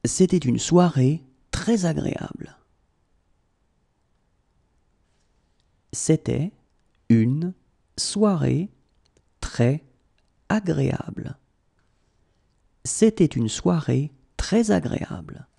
C'était une soirée très agréable. C'était une soirée très agréable. C'était une soirée très agréable.